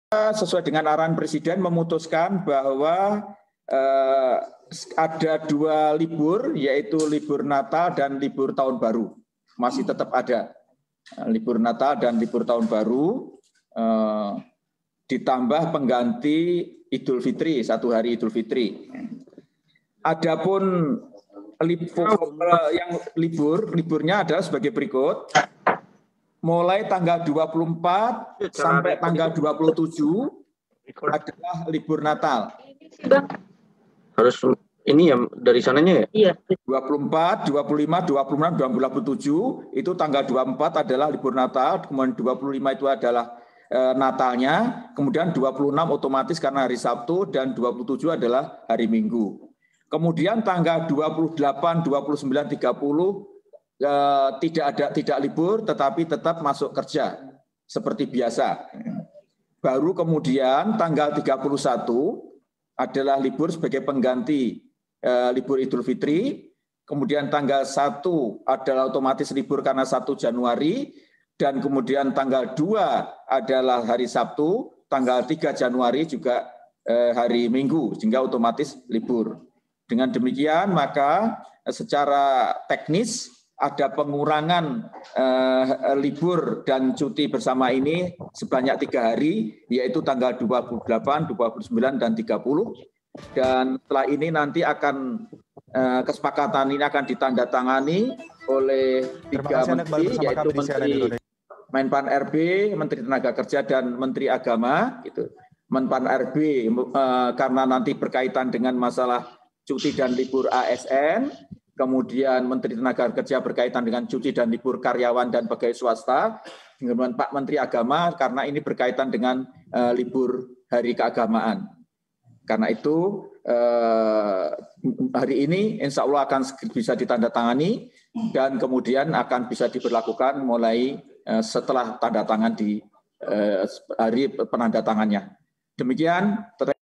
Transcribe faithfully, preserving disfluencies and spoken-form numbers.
sesuai dengan arahan Presiden memutuskan bahwa eh, ada dua libur, yaitu libur Natal dan libur Tahun Baru. Masih tetap ada libur Natal dan libur Tahun Baru, eh, ditambah pengganti Idul Fitri, satu hari Idul Fitri. Adapun libur, yang libur, liburnya adalah sebagai berikut. Mulai tanggal dua puluh empat sampai tanggal dua puluh tujuh adalah libur Natal. Harus ini ya dari sananya ya? Iya. dua puluh empat, dua puluh lima, dua puluh enam, dua puluh tujuh itu tanggal dua puluh empat adalah libur Natal, kemudian dua puluh lima itu adalah e, Natalnya, kemudian dua puluh enam otomatis karena hari Sabtu dan dua puluh tujuh adalah hari Minggu. Kemudian tanggal dua puluh delapan, dua puluh sembilan, tiga puluh eh, tidak ada tidak libur tetapi tetap masuk kerja seperti biasa. Baru kemudian tanggal tiga puluh satu adalah libur sebagai pengganti eh, libur Idul Fitri. Kemudian tanggal satu adalah otomatis libur karena satu Januari, dan kemudian tanggal dua adalah hari Sabtu, tanggal tiga Januari juga eh, hari Minggu, sehingga otomatis libur. Dengan demikian maka secara teknis ada pengurangan eh, libur dan cuti bersama ini sebanyak tiga hari, yaitu tanggal dua puluh delapan, dua puluh sembilan, dan tiga puluh. Dan setelah ini nanti akan eh, kesepakatan ini akan ditandatangani oleh tiga menteri, yaitu Menteri Menpan R B, Menteri Tenaga Kerja, dan Menteri Agama. Gitu. Menpan R B eh, karena nanti berkaitan dengan masalah cuti dan libur A S N, kemudian Menteri Tenaga Kerja berkaitan dengan cuti dan libur karyawan dan pegawai swasta, kemudian Pak Menteri Agama karena ini berkaitan dengan uh, libur hari keagamaan. Karena itu uh, hari ini insya Allah akan bisa ditandatangani dan kemudian akan bisa diberlakukan mulai uh, setelah tanda tangan di uh, hari penandatangannya. Demikian.